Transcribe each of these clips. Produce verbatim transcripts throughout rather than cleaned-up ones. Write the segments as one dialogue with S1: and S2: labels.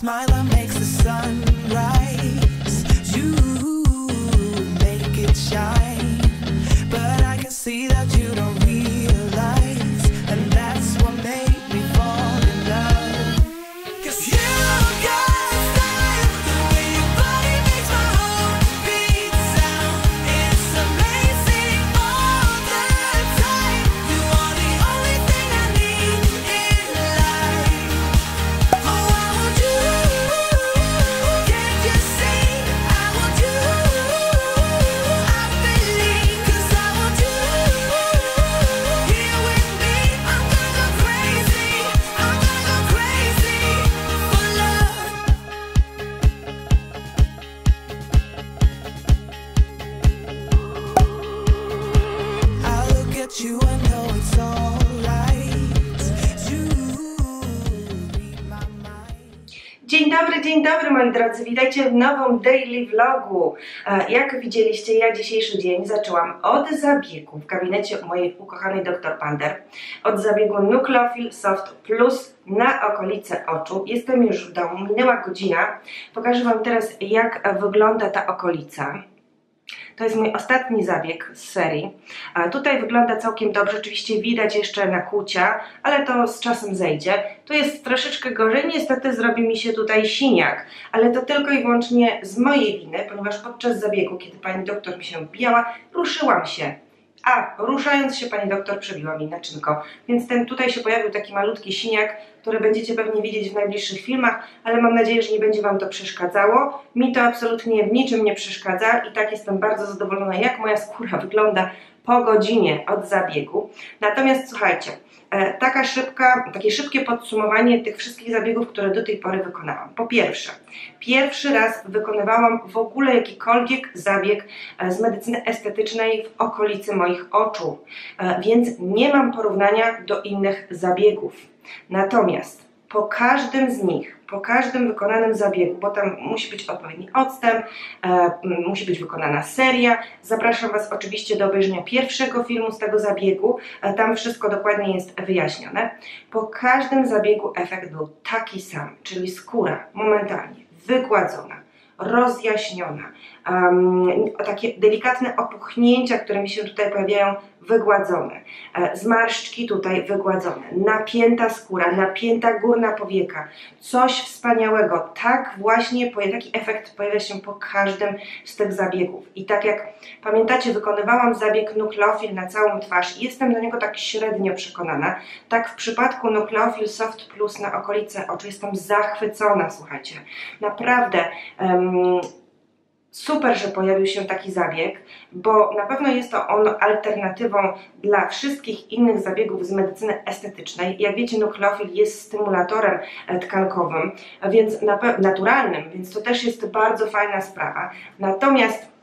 S1: smile that makes the sun rise. You make it shine, but I can see that you don't realize, and that's what made me fall in love. 'Cause you got style, the way your body makes my heart beat sound. It's amazing all the time. You are the only thing I need in life. Oh, I want you. Can't you see? I want you. I believe, 'cause I want you here with me. I'm gonna go crazy. I'm gonna go crazy for love. I look at you and know it's alright. You read my mind.
S2: Dzień dobry, dzień dobry moi drodzy, witajcie w nowym daily vlogu. E, Jak widzieliście, ja dzisiejszy dzień zaczęłam od zabiegu w gabinecie u mojej ukochanej doktor Pander. Od zabiegu Nucleofil Soft Plus na okolice oczu. Jestem już w domu, minęła godzina. Pokażę Wam teraz, jak wygląda ta okolica. To jest mój ostatni zabieg z serii. A tutaj wygląda całkiem dobrze, oczywiście widać jeszcze nakłucia, ale to z czasem zejdzie. Tu jest troszeczkę gorzej, niestety zrobi mi się tutaj siniak, ale to tylko i wyłącznie z mojej winy, ponieważ podczas zabiegu, kiedy pani doktor mi się wbijała, ruszyłam się. A ruszając się pani doktor przebiła mi naczynko, więc ten tutaj się pojawił taki malutki siniak, który będziecie pewnie widzieć w najbliższych filmach, ale mam nadzieję, że nie będzie Wam to przeszkadzało. Mi to absolutnie w niczym nie przeszkadza i tak jestem bardzo zadowolona, jak moja skóra wygląda po godzinie od zabiegu. Natomiast słuchajcie, e, taka szybka, takie szybkie podsumowanie tych wszystkich zabiegów, które do tej pory wykonałam. Po pierwsze, pierwszy raz wykonywałam w ogóle jakikolwiek zabieg e, z medycyny estetycznej w okolicy moich oczu, e, więc nie mam porównania do innych zabiegów. Natomiast po każdym z nich, po każdym wykonanym zabiegu, bo tam musi być odpowiedni odstęp, e, musi być wykonana seria. Zapraszam Was oczywiście do obejrzenia pierwszego filmu z tego zabiegu, e, tam wszystko dokładnie jest wyjaśnione. Po każdym zabiegu efekt był taki sam, czyli skóra momentalnie wygładzona, rozjaśniona, um, takie delikatne opuchnięcia, które mi się tutaj pojawiają, wygładzone, e, zmarszczki tutaj wygładzone, napięta skóra, napięta górna powieka, coś wspaniałego. Tak właśnie, taki efekt pojawia się po każdym z tych zabiegów. I tak jak pamiętacie, wykonywałam zabieg Nucleofil na całą twarz i jestem do niego tak średnio przekonana. Tak w przypadku Nucleofil Soft Plus na okolice oczu jestem zachwycona, słuchajcie. Naprawdę um, super, że pojawił się taki zabieg, bo na pewno jest to on alternatywą dla wszystkich innych zabiegów z medycyny estetycznej. Jak wiecie, Nucleofil jest stymulatorem tkankowym, więc naturalnym, więc to też jest bardzo fajna sprawa. Natomiast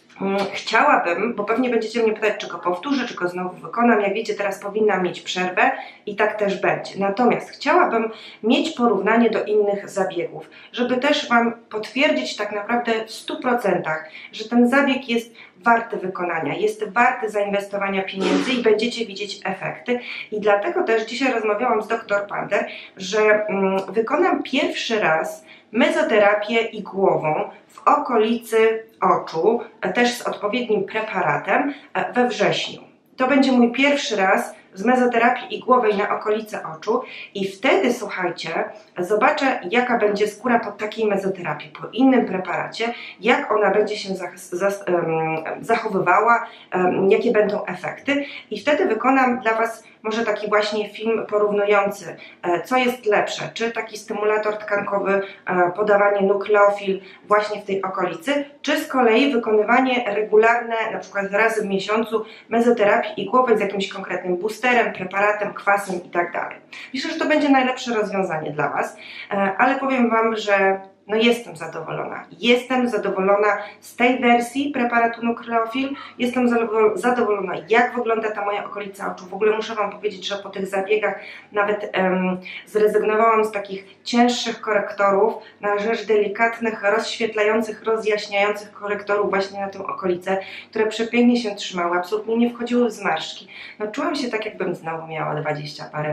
S2: chciałabym, bo pewnie będziecie mnie pytać, czy go powtórzę, czy go znowu wykonam. Jak wiecie, teraz powinnam mieć przerwę i tak też będzie. Natomiast chciałabym mieć porównanie do innych zabiegów, żeby też Wam potwierdzić tak naprawdę w stu procentach, że ten zabieg jest warty wykonania, jest warty zainwestowania pieniędzy i będziecie widzieć efekty. I dlatego też dzisiaj rozmawiałam z doktor Pander, że mm, wykonam pierwszy raz mezoterapię igłową w okolicy oczu, też z odpowiednim preparatem we wrześniu. To będzie mój pierwszy raz z mezoterapii igłowej na okolice oczu i wtedy, słuchajcie, zobaczę, jaka będzie skóra po takiej mezoterapii, po innym preparacie, jak ona będzie się zachowywała, jakie będą efekty i wtedy wykonam dla Was może taki właśnie film porównujący, co jest lepsze, czy taki stymulator tkankowy, podawanie Nucleofil właśnie w tej okolicy, czy z kolei wykonywanie regularne, na przykład razy w miesiącu, mezoterapii igłowej z jakimś konkretnym boosterem, preparatem, kwasem i tak dalej. Myślę, że to będzie najlepsze rozwiązanie dla Was, ale powiem Wam, że no jestem zadowolona. Jestem zadowolona z tej wersji preparatu Nucleofil. Jestem zadowolona, jak wygląda ta moja okolica oczu. W ogóle muszę Wam powiedzieć, że po tych zabiegach nawet um, zrezygnowałam z takich cięższych korektorów na rzecz delikatnych, rozświetlających, rozjaśniających korektorów właśnie na tę okolicę, które przepięknie się trzymały, absolutnie nie wchodziły w zmarszczki. No czułam się tak, jakbym znowu miała dwadzieścia parę lat.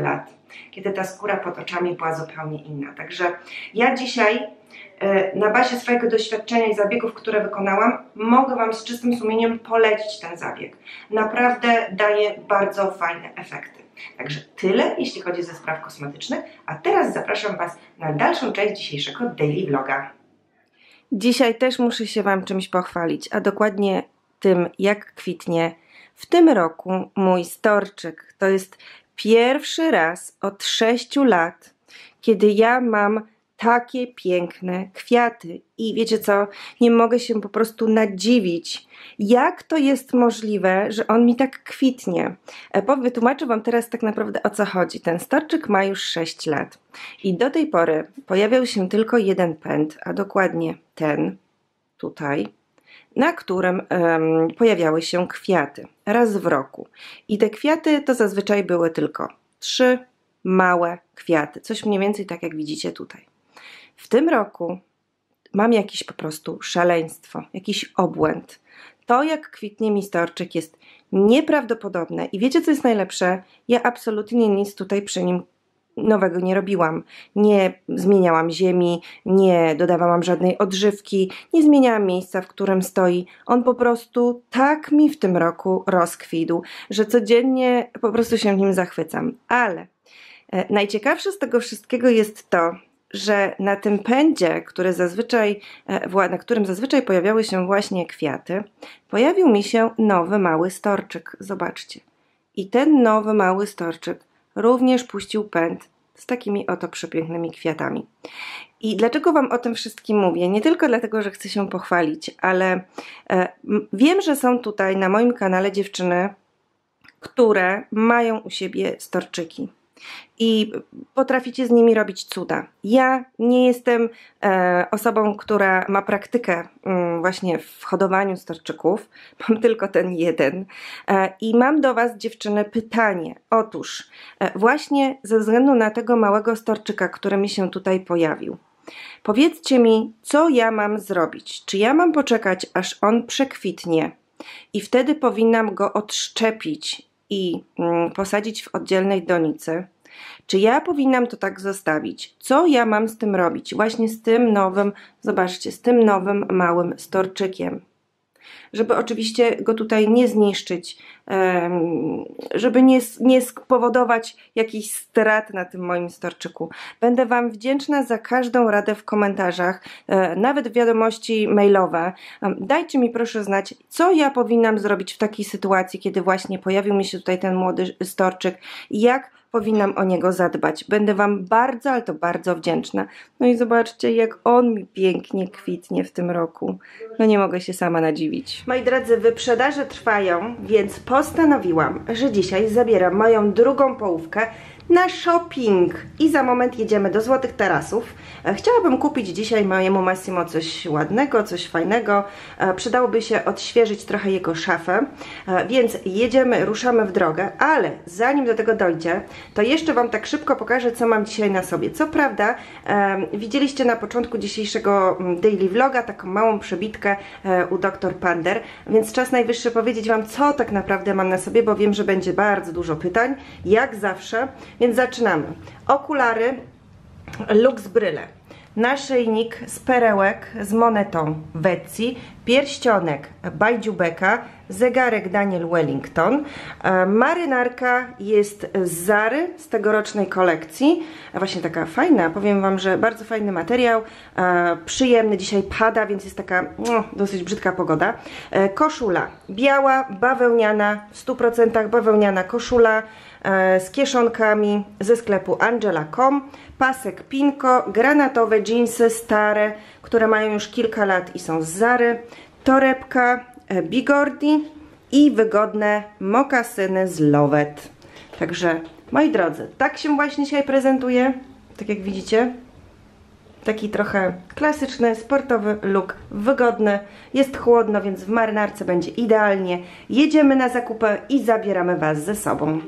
S2: kiedy ta skóra pod oczami była zupełnie inna. Także ja dzisiaj na bazie swojego doświadczenia i zabiegów, które wykonałam, mogę Wam z czystym sumieniem polecić ten zabieg. Naprawdę daje bardzo fajne efekty. Także tyle, jeśli chodzi o spraw kosmetycznych, a teraz zapraszam Was na dalszą część dzisiejszego daily vloga. Dzisiaj też muszę się Wam czymś pochwalić, a dokładnie tym, jak kwitnie w tym roku mój storczyk. To jest pierwszy raz od sześciu lat, kiedy ja mam takie piękne kwiaty. I wiecie co? Nie mogę się po prostu nadziwić, jak to jest możliwe, że on mi tak kwitnie. Wytłumaczę Wam teraz tak naprawdę, o co chodzi. Ten storczyk ma już sześć lat i do tej pory pojawiał się tylko jeden pęd, a dokładnie ten tutaj, na którym um, pojawiały się kwiaty raz w roku. I te kwiaty to zazwyczaj były tylko trzy małe kwiaty. Coś mniej więcej tak, jak widzicie tutaj. W tym roku mam jakieś po prostu szaleństwo, jakiś obłęd. To, jak kwitnie mi storczyk, jest nieprawdopodobne. I wiecie, co jest najlepsze? Ja absolutnie nic tutaj przy nim nowego nie robiłam. Nie zmieniałam ziemi, nie dodawałam żadnej odżywki, nie zmieniałam miejsca, w którym stoi. On po prostu tak mi w tym roku rozkwitł, że codziennie po prostu się nim zachwycam. Ale e, najciekawsze z tego wszystkiego jest to, że na tym pędzie, który zazwyczaj, na którym zazwyczaj pojawiały się właśnie kwiaty, pojawił mi się nowy mały storczyk. Zobaczcie. I ten nowy mały storczyk również puścił pęd z takimi oto przepięknymi kwiatami. I dlaczego Wam o tym wszystkim mówię? Nie tylko dlatego, że chcę się pochwalić, ale e, wiem, że są tutaj na moim kanale dziewczyny, które mają u siebie storczyki. I potraficie z nimi robić cuda. Ja nie jestem e, osobą, która ma praktykę mm, właśnie w hodowaniu storczyków. Mam tylko ten jeden. E, I mam do Was, dziewczyny, pytanie. Otóż e, właśnie ze względu na tego małego storczyka, który mi się tutaj pojawił, powiedzcie mi, co ja mam zrobić? Czy ja mam poczekać, aż on przekwitnie i wtedy powinnam go odszczepić i mm, posadzić w oddzielnej donicy? Czy ja powinnam to tak zostawić? Co ja mam z tym robić? Właśnie z tym nowym, zobaczcie, z tym nowym małym storczykiem. Żeby oczywiście go tutaj nie zniszczyć, żeby nie, nie spowodować jakichś strat na tym moim storczyku. Będę Wam wdzięczna za każdą radę w komentarzach, nawet wiadomości mailowe. Dajcie mi proszę znać, co ja powinnam zrobić w takiej sytuacji, kiedy właśnie pojawił mi się tutaj ten młody storczyk i jak powinnam o niego zadbać. Będę Wam bardzo, ale to bardzo wdzięczna. No i zobaczcie, jak on mi pięknie kwitnie w tym roku. No nie mogę się sama nadziwić. Moi drodzy, wyprzedaże trwają, więc postanowiłam, że dzisiaj zabieram moją drugą połówkę na shopping i za moment jedziemy do Złotych Tarasów. Chciałabym kupić dzisiaj mojemu Massimo coś ładnego, coś fajnego. Przydałoby się odświeżyć trochę jego szafę, więc jedziemy, ruszamy w drogę, ale zanim do tego dojdzie, to jeszcze Wam tak szybko pokażę, co mam dzisiaj na sobie. Co prawda, widzieliście na początku dzisiejszego daily vloga taką małą przebitkę u doktor Pander, więc czas najwyższy powiedzieć Wam, co tak naprawdę mam na sobie, bo wiem, że będzie bardzo dużo pytań, jak zawsze. Więc zaczynamy. Okulary Lux Brille, naszyjnik z perełek z monetą Betsy, pierścionek Bajdziu Beka, zegarek Daniel Wellington, e, marynarka jest z Zary, z tegorocznej kolekcji, e, właśnie taka fajna, powiem Wam, że bardzo fajny materiał, e, przyjemny, dzisiaj pada, więc jest taka no, dosyć brzydka pogoda. E, koszula biała, bawełniana, w stu procentach bawełniana koszula, z kieszonkami ze sklepu angela kropka com, pasek Pinko, granatowe dżinsy stare, które mają już kilka lat i są z Zary, torebka Bigordi i wygodne mokasyny z Lovet. Także moi drodzy, tak się właśnie dzisiaj prezentuje, tak jak widzicie. Taki trochę klasyczny, sportowy look, wygodny, jest chłodno, więc w marynarce będzie idealnie. Jedziemy na zakupy i zabieramy Was ze sobą.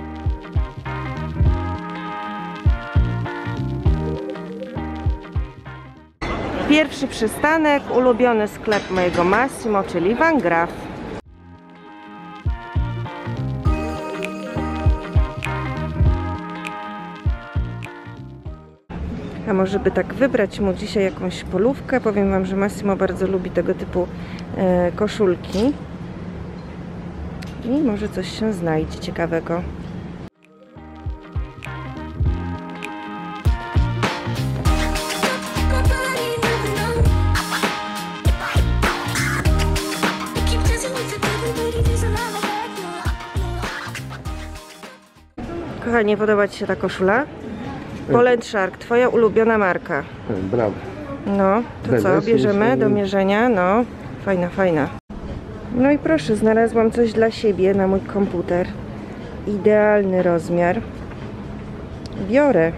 S2: Pierwszy przystanek, ulubiony sklep mojego Massimo, czyli Van Graff. A może by tak wybrać mu dzisiaj jakąś polówkę? Powiem Wam, że Massimo bardzo lubi tego typu e, koszulki. I może coś się znajdzie ciekawego. Kochanie, podoba Ci się ta koszula? Poland Shark, Twoja ulubiona marka.
S3: Brawo.
S2: No, to co, bierzemy do mierzenia? No, fajna, fajna. No i proszę, znalazłam coś dla siebie na mój komputer. Idealny rozmiar. Biorę.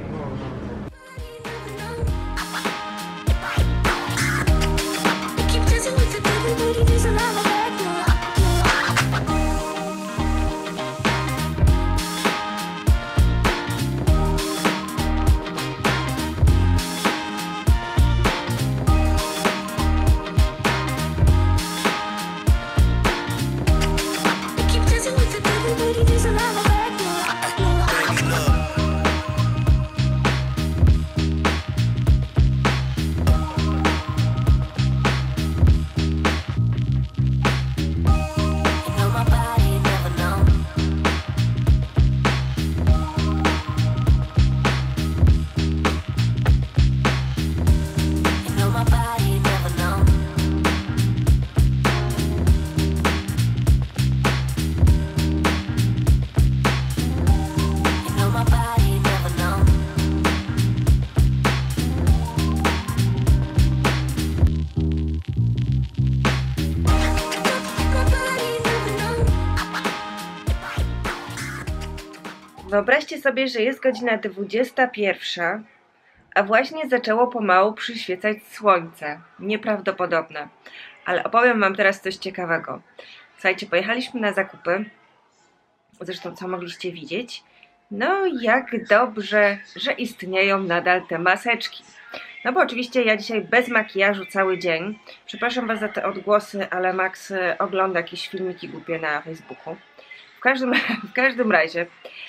S2: Wyobraźcie sobie, że jest godzina dwudziesta pierwsza, a właśnie zaczęło pomału przyświecać słońce. Nieprawdopodobne. Ale opowiem Wam teraz coś ciekawego. Słuchajcie, pojechaliśmy na zakupy. Zresztą co mogliście widzieć? No jak dobrze, że istnieją nadal te maseczki. No bo oczywiście ja dzisiaj bez makijażu cały dzień. Przepraszam Was za te odgłosy, ale Max ogląda jakieś filmiki głupie na Facebooku. W każdym, w każdym razie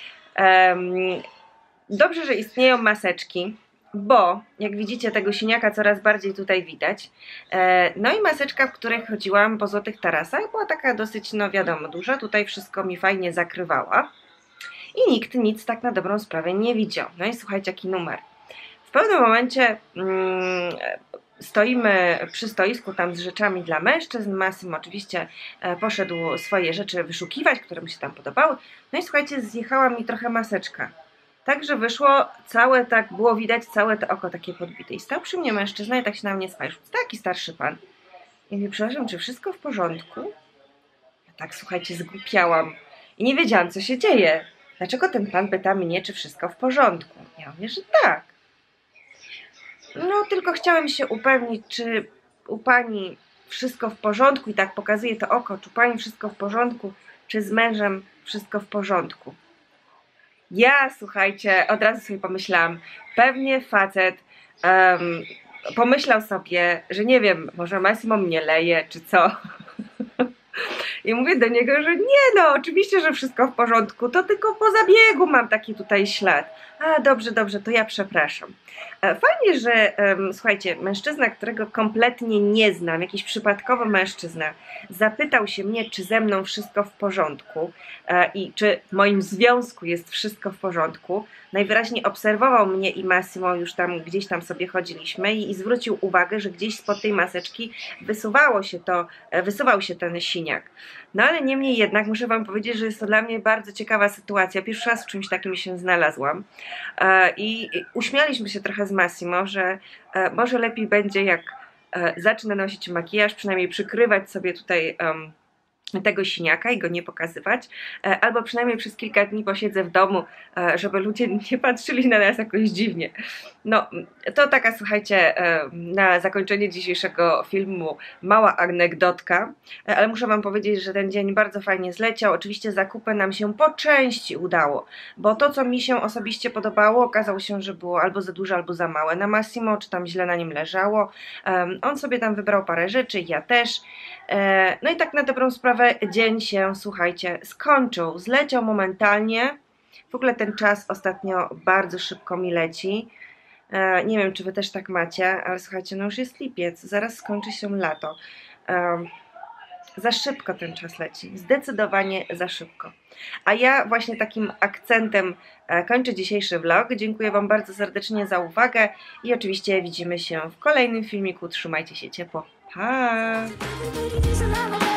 S2: um, dobrze, że istnieją maseczki, bo jak widzicie tego siniaka coraz bardziej tutaj widać. E, no i maseczka, w której chodziłam po Złotych Tarasach, była taka dosyć, no wiadomo, duża. Tutaj wszystko mi fajnie zakrywała. I nikt nic tak na dobrą sprawę nie widział. No i słuchajcie, jaki numer. W pewnym momencie mm, stoimy przy stoisku tam z rzeczami dla mężczyzn. Masym oczywiście e, poszedł swoje rzeczy wyszukiwać, które mu się tam podobały. No i słuchajcie, zjechała mi trochę maseczka. Także wyszło całe, tak było widać całe to oko takie podbite. I stał przy mnie mężczyzna i tak się na mnie spojrzał. Taki starszy pan. I mówię, przepraszam, czy wszystko w porządku? Ja tak, słuchajcie, zgłupiałam. I nie wiedziałam, co się dzieje. Dlaczego ten pan pyta mnie, czy wszystko w porządku? Ja mówię, że tak. No, tylko chciałem się upewnić, czy u pani wszystko w porządku. I tak pokazuje to oko, czy u pani wszystko w porządku, czy z mężem wszystko w porządku. Ja, słuchajcie, od razu sobie pomyślałam, pewnie facet um, pomyślał sobie, że nie wiem, może Massimo mnie leje, czy co. I mówię do niego, że nie no, oczywiście, że wszystko w porządku, to tylko po zabiegu mam taki tutaj ślad. A dobrze, dobrze, to ja przepraszam. Fajnie, że um, słuchajcie, mężczyzna, którego kompletnie nie znam, jakiś przypadkowy mężczyzna, zapytał się mnie, czy ze mną wszystko w porządku e, i czy w moim związku jest wszystko w porządku. Najwyraźniej obserwował mnie i Massimo, już tam gdzieś tam sobie chodziliśmy i, i zwrócił uwagę, że gdzieś spod tej maseczki wysuwało się to, e, wysuwał się ten siniak. No ale niemniej jednak muszę Wam powiedzieć, że jest to dla mnie bardzo ciekawa sytuacja. Pierwszy raz w czymś takim się znalazłam. E, i, I uśmialiśmy się trochę z Massimo, że e, może lepiej będzie, jak e, zacznę nosić makijaż, przynajmniej przykrywać sobie tutaj um, tego siniaka i go nie pokazywać, e, albo przynajmniej przez kilka dni posiedzę w domu, e, żeby ludzie nie patrzyli na nas jakoś dziwnie. No, to taka, słuchajcie, e, na zakończenie dzisiejszego filmu mała anegdotka, e, ale muszę Wam powiedzieć, że ten dzień bardzo fajnie zleciał. Oczywiście zakupy nam się po części udało, bo to, co mi się osobiście podobało, okazało się, że było albo za duże, albo za małe na Massimo, czy tam źle na nim leżało. E, on sobie tam wybrał parę rzeczy, ja też. E, no i tak na dobrą sprawę dzień się, słuchajcie, skończył, zleciał momentalnie. W ogóle ten czas ostatnio bardzo szybko mi leci. E, nie wiem, czy wy też tak macie, ale słuchajcie, no już jest lipiec, zaraz skończy się lato. E, za szybko ten czas leci, zdecydowanie za szybko. A ja właśnie takim akcentem e, kończę dzisiejszy vlog. Dziękuję wam bardzo serdecznie za uwagę i oczywiście widzimy się w kolejnym filmiku. Trzymajcie się ciepło. Pa!